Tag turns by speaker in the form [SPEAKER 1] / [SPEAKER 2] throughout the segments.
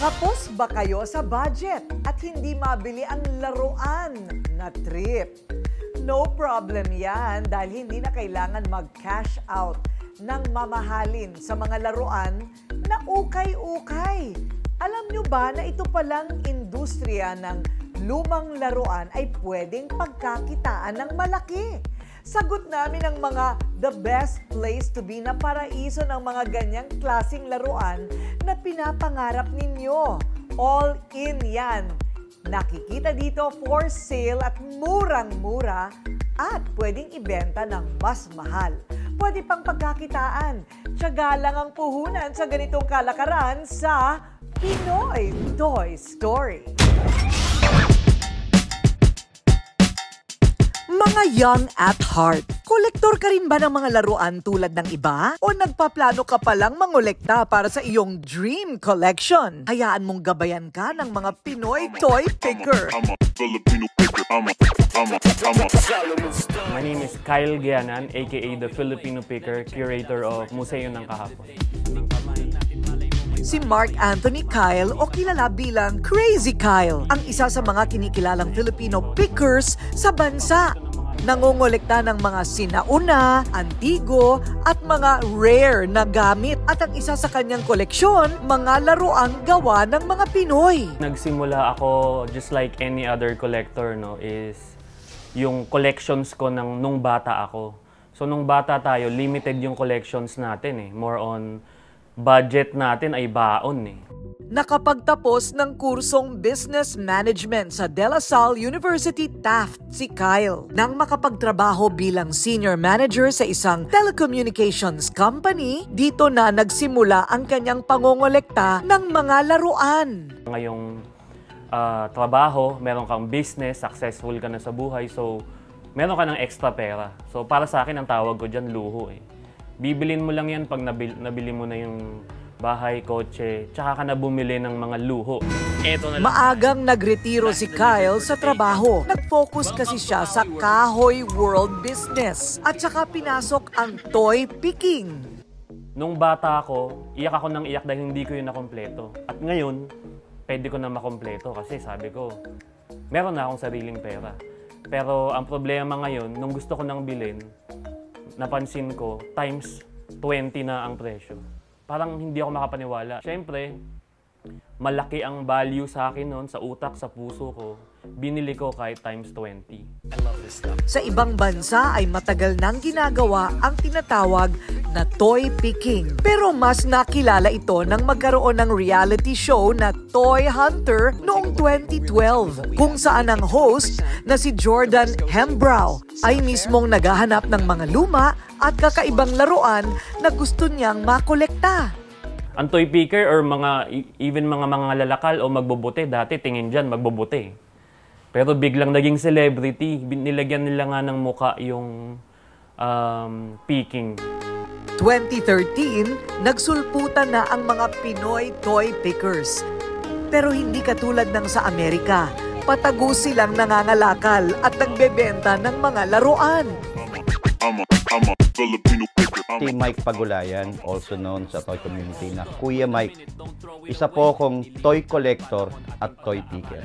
[SPEAKER 1] Kapos ba kayo sa budget at hindi mabili ang laruan na trip? No problem yan dahil hindi na kailangan mag-cash out ng mamahalin sa mga laruan na ukay-ukay. Alam nyo ba na ito palang industriya ng lumang laruan ay pwedeng pagkakitaan ng malaki? Sagot namin ang mga the best place to be na paraiso ng mga ganyang klaseng laruan na pinapangarap ninyo. All in yan. Nakikita dito for sale at murang-mura at pwedeng ibenta ng mas mahal. Pwede pang pagkakitaan. Tiyaga lang ang puhunan sa ganitong kalakaran sa Pinoy Toy Story. Mga young at heart, kolektor ka rin ba ng mga laruan tulad ng iba? O nagpaplano ka palang mangolekta para sa iyong dream collection? Hayaan mong gabayan ka ng mga Pinoy Toy Picker.
[SPEAKER 2] My name is Kyle Gianan, aka the Filipino Picker, curator of Museo ng Kahapon.
[SPEAKER 1] Si Mark Anthony Kyle o kilala bilang Crazy Kyle, ang isa sa mga kinikilalang Filipino pickers sa bansa. Nangongolekta ng mga sinauna, antigo at mga rare na gamit. At ang isa sa kanyang koleksyon, mga laruang gawa ng mga Pinoy.
[SPEAKER 2] Nagsimula ako just like any other collector, no, is yung collections ko nung bata ako. So nung bata tayo, limited yung collections natin More on budget natin ay baon
[SPEAKER 1] Nakapagtapos ng kursong Business Management sa De La Salle University Taft si Kyle. Nang makapagtrabaho bilang Senior Manager sa isang telecommunications company, dito na nagsimula ang kanyang pangongolekta ng mga laruan.
[SPEAKER 2] Ngayong trabaho, meron kang business, successful ka na sa buhay, so meron ka ng extra pera. So para sa akin, ang tawag ko dyan, luho Bibilin mo lang yan pag nabili mo na yung bahay, kotse, tsaka ka na bumili ng mga luho.
[SPEAKER 1] Maagang nagretiro si Kyle sa trabaho. Nag-focus kasi siya sa kahoy world business at saka pinasok ang toy picking.
[SPEAKER 2] Nung bata ako, iyak ako ng iyak dahil hindi ko yun nakompleto. At ngayon, pwede ko na makompleto kasi sabi ko, meron na akong sariling pera. Pero ang problema ngayon, nung gusto ko nang bilhin, napansin ko, times 20 na ang presyo. Parang hindi ako makapaniwala. Siyempre, malaki ang value sa akin noon, sa utak, sa puso ko. Binili ko kahit times 20. I love this stuff.
[SPEAKER 1] Sa ibang bansa ay matagal nang ginagawa ang tinatawag na toy picking. Pero mas nakilala ito nang magkaroon ng reality show na Toy Hunter noong 2012, kung saan ang host na si Jordan Hembrow ay mismong naghahanap ng mga luma at kakaibang laruan na gusto niyang makolekta.
[SPEAKER 2] Ang toy picker or even mga lalakal o magbobote, dati tingin dyan, magbobote. Pero biglang naging celebrity, nilagyan nila nga ng muka yung picking.
[SPEAKER 1] 2013, nagsulputan na ang mga Pinoy toy pickers. Pero hindi katulad ng sa Amerika. Patago silang nangangalakal at nagbebenta ng mga laruan.
[SPEAKER 3] Si Mike Pagulayan, also known sa toy community na Kuya Mike. Isa po akong toy collector at toy picker.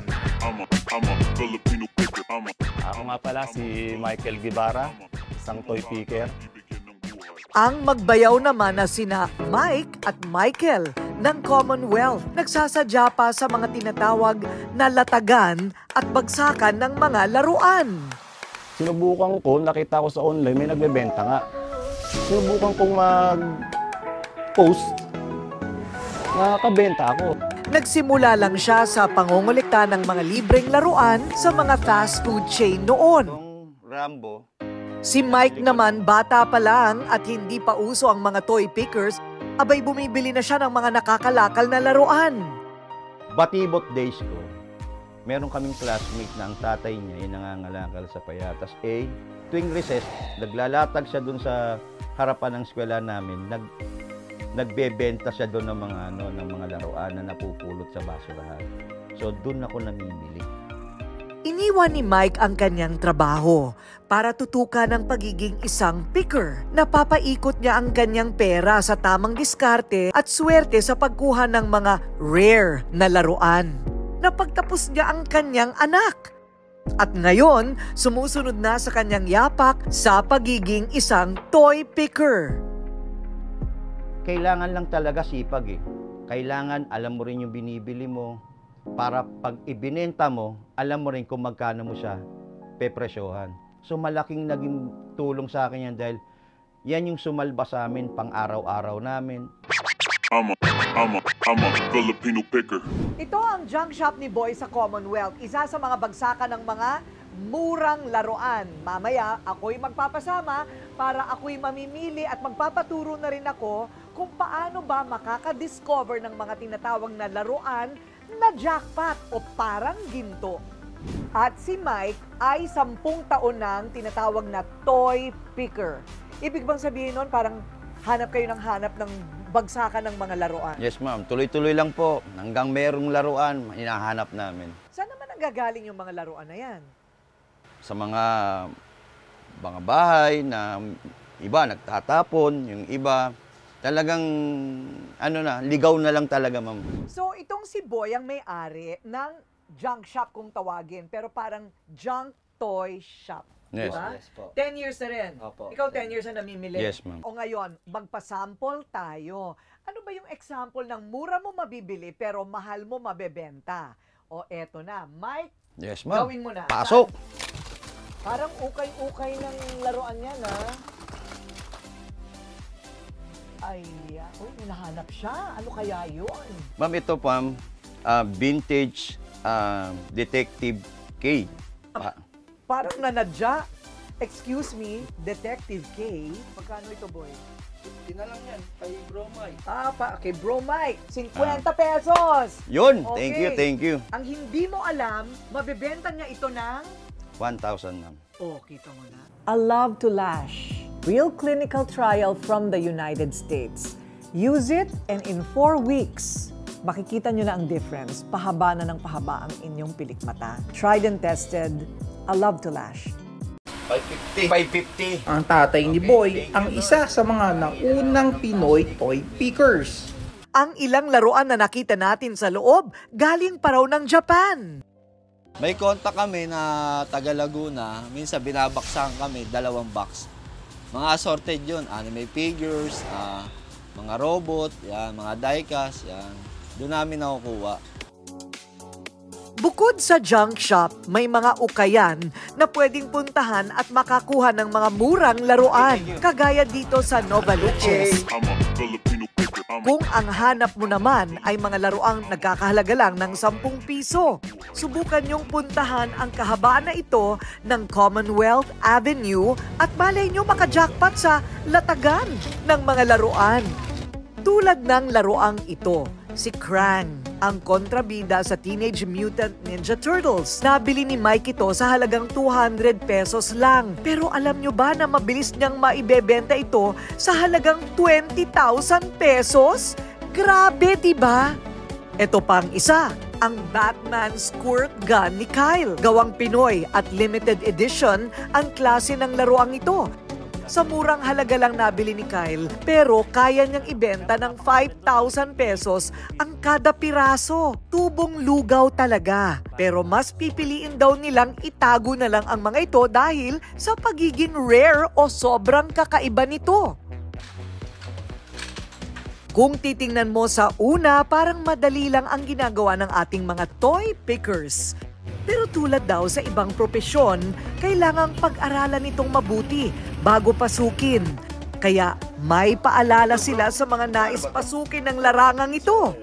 [SPEAKER 4] Ako nga pala si Michael Guevara, isang toy picker.
[SPEAKER 1] Ang magbayaw naman na sina Mike at Michael ng Commonwealth. Nagsasadya pa sa mga tinatawag na latagan at bagsakan ng mga laruan.
[SPEAKER 4] Sinubukan ko, nakita ko sa online, may nagbebenta nga. Sinubukan kong mag-post, nakakabenta ako.
[SPEAKER 1] Nagsimula lang siya sa pangongolekta ng mga libreng laruan sa mga fast food chain noon.
[SPEAKER 3] Rambo.
[SPEAKER 1] Si Mike naman bata pa lang at hindi pa uso ang mga toy pickers, abay bumibili na siya ng mga nakakalakal na laruan.
[SPEAKER 3] Batibot days ko, meron kaming classmate na ang tatay niya ay nangangalakal sa payatas. Tuwing recess, naglalatag siya dun sa harapan ng eskwela namin. Nagbebenta siya doon ng mga laruan na napupulot sa basurahan. So doon ako namimili.
[SPEAKER 1] Iniwan ni Mike ang kanyang trabaho para tutukan ang pagiging isang picker. Napapaikot niya ang kanyang pera sa tamang diskarte at swerte sa pagkuha ng mga rare na laruan. Napagtapos niya ang kanyang anak. At ngayon, sumusunod na sa kanyang yapak sa pagiging isang toy picker.
[SPEAKER 3] Kailangan lang talaga sipag eh. Kailangan alam mo rin yung binibili mo para pag ibinenta mo, alam mo rin kung magkano mo siya pepresyohan. So malaking naging tulong sa akin yan dahil yan yung sumalba sa amin pang araw-araw namin.
[SPEAKER 5] I'm a Filipino picker.
[SPEAKER 1] Ito ang junk shop ni Boy sa Commonwealth. Isa sa mga bagsakan ng mga murang laruan. Mamaya, ako'y magpapasama para ako'y mamimili at magpapaturo na rin ako kung paano ba makaka-discover ng mga tinatawag na laruan na jackpot o parang ginto. At si Mike ay 10 taon nang tinatawag na toy picker. Ibig bang sabihin nun parang hanap kayo ng hanap ng bagsakan ng mga laruan?
[SPEAKER 3] Yes ma'am, tuloy-tuloy lang po. Hanggang merong laruan, hinahanap namin.
[SPEAKER 1] Saan naman nanggagaling yung mga laruan na yan?
[SPEAKER 3] Sa mga bahay na iba nagtatapon, yung iba talagang ligaw na lang talaga ma'am.
[SPEAKER 1] So itong si Boy ang may-ari ng junk shop kung tawagin, pero parang junk toy shop.
[SPEAKER 3] Yes.
[SPEAKER 1] Diba?
[SPEAKER 6] Yes po.
[SPEAKER 1] 10 years na rin.
[SPEAKER 6] Opo.
[SPEAKER 1] Ikaw 10 years na namimili.
[SPEAKER 3] Yes, ma'am.
[SPEAKER 1] O ngayon, magpasample tayo. Ano ba yung example ng mura mo mabibili pero mahal mo mabebenta? O eto na, Mike,
[SPEAKER 3] Yes ma'am.
[SPEAKER 1] gawin mo na.
[SPEAKER 3] Pasok!
[SPEAKER 1] Parang ukay-ukay ng laruan yan, ha? Ay, hinahanap siya. Ano kaya yun?
[SPEAKER 3] Ma'am, ito po vintage Detective K.
[SPEAKER 1] Parang nanadya. Excuse me, Detective K. Magkano ito, Boy?
[SPEAKER 6] 50 na lang yan, kay Bro Mike.
[SPEAKER 1] Kay Bro Mike, 50 pesos.
[SPEAKER 3] Yun,
[SPEAKER 1] Okay.
[SPEAKER 3] thank you.
[SPEAKER 1] Ang hindi mo alam, mabebenta niya ito ng...
[SPEAKER 3] 1,000 ma'am.
[SPEAKER 1] Oh, kita mo na. A Love to Lash. Real clinical trial from the United States. Use it and in 4 weeks, makikita nyo na ang difference. Pahaba na ng pahaba ang inyong pilikmata. Tried and tested. A Love to Lash.
[SPEAKER 3] 550.
[SPEAKER 7] Ang tatay ni Boy ang isa sa mga naunang Pinoy toy pickers.
[SPEAKER 1] Ang ilang laruan na nakita natin sa loob, galing pa raw ng Japan.
[SPEAKER 6] May kontak kami na taga Laguna. Minsan binabaksakan kami, 2 box. Mga assorted yun, anime figures, mga robot, yan, mga diecast, yan. Doon namin nakukuha.
[SPEAKER 1] Bukod sa junk shop, may mga ukayan na pwedeng puntahan at makakuha ng mga murang laruan. Kagaya dito sa Novaluces.
[SPEAKER 5] I'm a Filipino picker.
[SPEAKER 1] Kung ang hanap mo naman ay mga laruang nagkakahalaga lang ng 10 piso, subukan niyong puntahan ang kahabaan na ito ng Commonwealth Avenue at malay niyo maka-jackpot sa latagan ng mga laruan. Tulad ng laruang ito, si Krang, ang kontrabida sa Teenage Mutant Ninja Turtles. Nabili ni Mike ito sa halagang 200 pesos lang. Pero alam nyo ba na mabilis niyang maibebenta ito sa halagang 20,000 pesos? Grabe, diba? Ito pang isa, ang Batman Squirt Gun ni Kyle. Gawang Pinoy at limited edition ang klase ng laruang ito. Sa murang halaga lang nabili ni Kyle, pero kaya niyang ibenta ng 5,000 pesos ang kada piraso. Tubong lugaw talaga. Pero mas pipiliin daw nilang itago na lang ang mga ito dahil sa pagiging rare o sobrang kakaiba nito. Kung titingnan mo sa una, parang madali lang ang ginagawa ng ating mga toy pickers. Pero tulad daw sa ibang propesyon, kailangang pag-aralan itong mabuti bago pasukin. Kaya may paalala sila sa mga nais pasukin ng larangang ito.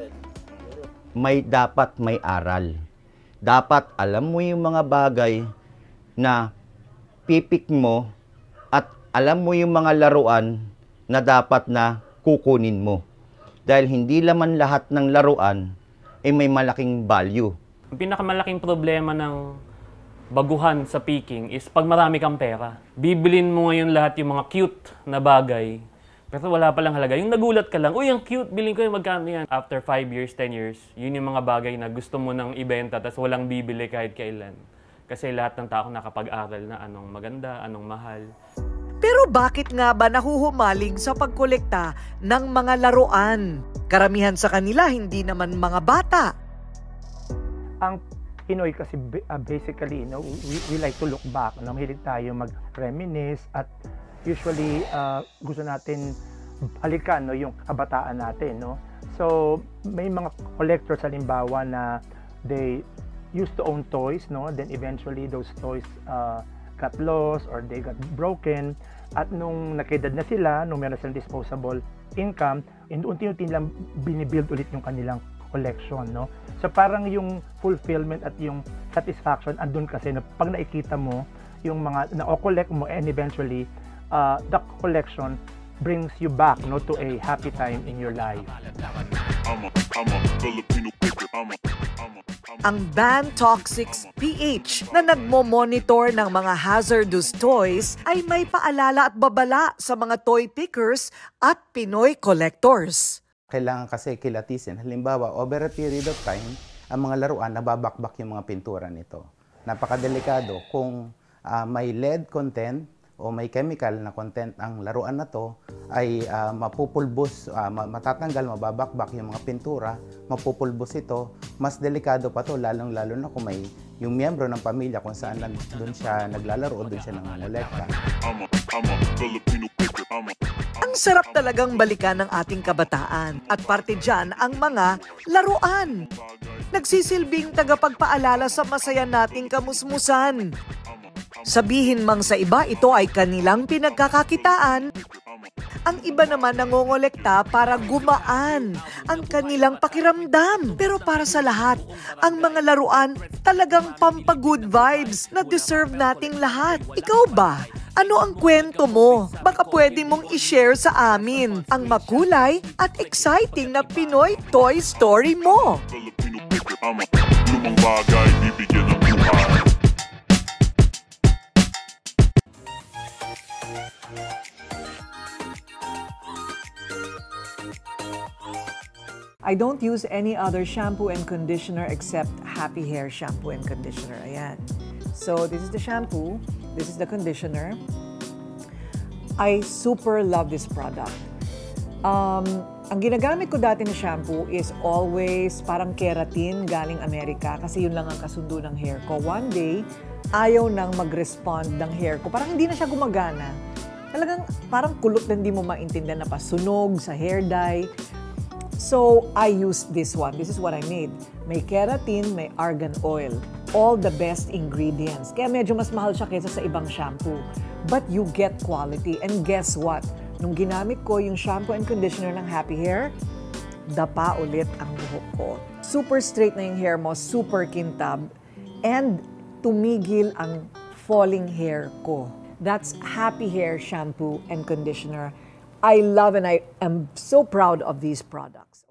[SPEAKER 3] Dapat may aral. Dapat alam mo yung mga bagay na pipik mo at alam mo yung mga laruan na dapat na kukunin mo. Dahil hindi laman lahat ng laruan ay may malaking value.
[SPEAKER 2] Ang pinakamalaking problema ng baguhan sa picking is pag marami kang pera. Bibilin mo ngayon lahat yung mga cute na bagay, Pero wala palang halaga. Yung nagulat ka lang, uy, ang cute, bilhin ko yung magkano yan. After 5 years, 10 years, yun yung mga bagay na gusto mo nang ibenta tapos walang bibili kahit kailan. Kasi lahat ng tao nakapag-aral na anong maganda, anong mahal.
[SPEAKER 1] Pero bakit nga ba nahuhumaling sa pagkolekta ng mga laruan? Karamihan sa kanila hindi naman mga bata.
[SPEAKER 7] Ang Pinoy kasi basically, we like to look back. Mahilig tayo mag-reminisce at usually gusto natin balikan yung kabataan natin. No? So may mga collectors halimbawa na they used to own toys, no? Then eventually those toys got lost or they got broken. At nung nakidad na sila, nung meron silang disposable income, unti-unti nilang binibuild ulit yung kanilang collection, no? So parang yung fulfillment at yung satisfaction andun kasi na pag nakikita mo yung mga na-collect mo and eventually the collection brings you back, no, to a happy time in your life.
[SPEAKER 5] I'm a Filipino picker.
[SPEAKER 1] Ang Ban Toxics PH na nagmo-monitor ng mga hazardous toys ay may paalala at babala sa mga toy pickers at Pinoy collectors.
[SPEAKER 8] Kailangan kasi kilatisin. Halimbawa, over a period of time, ang mga laruan, nababakbak yung mga pintura nito. Napakadelikado kung may lead content o may chemical na content ang laruan na to, ay mapupulbos, matatanggal, mababakbak yung mga pintura, mapupulbos ito. Mas delikado pa to, lalong-lalo na kung may yung miyembro ng pamilya kung saan doon siya naglalaro o doon siya nangongolekta.
[SPEAKER 1] Ang sarap talagang balikan ng ating kabataan at parte dyan ang mga laruan. Nagsisilbing tagapagpaalala sa masaya nating kamusmusan. Sabihin mang sa iba ito ay kanilang pinagkakakitaan, ang iba naman nangongolekta para gumaan ang kanilang pakiramdam. Pero para sa lahat, ang mga laruan talagang pampagood vibes na deserve nating lahat. Ikaw ba? Ano ang kwento mo? Baka pwede mong i-share sa amin ang makulay at exciting na Pinoy Toy Story mo.
[SPEAKER 5] Filipino picker. Lumang bagay, bibigyan ng buhay.
[SPEAKER 1] I don't use any other shampoo and conditioner except Happy Hair shampoo and conditioner. Ayan. So, this is the shampoo. This is the conditioner. I super love this product. Ang ginagamit ko dati na shampoo is always parang keratin galing Amerika kasi yun lang ang kasundo ng hair ko. One day, ayaw nang mag-respond ng hair ko. Parang hindi na siya gumagana. Talagang parang kulot na hindi mo maintindihan na pasunog sa hair dye. So, I used this one. This is what I made. May keratin, may argan oil. All the best ingredients. Kaya medyo mas mahal siya kaysa sa ibang shampoo. But you get quality. And guess what? Nung ginamit ko yung shampoo and conditioner ng Happy Hair, dapa ulit ang buhok ko. Super straight na yung hair mo, super kintab. And tumigil ang falling hair ko. That's Happy Hair shampoo and conditioner. I love and I am so proud of these products.